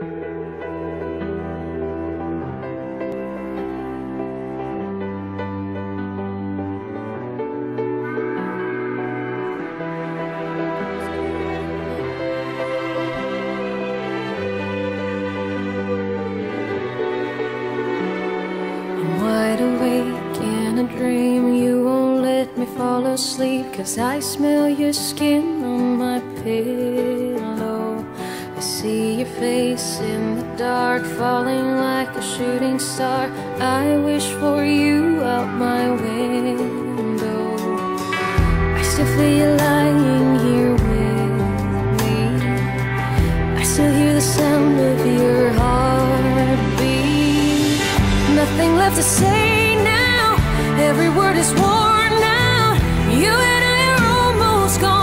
Wide awake in a dream, you won't let me fall asleep, 'cause I smell your skin on my pillow. I see your face in the dark, falling like a shooting star. I wish for you out my window. I still feel you lying here with me. I still hear the sound of your heartbeat. Nothing left to say now, every word is worn out. You and I are almost gone.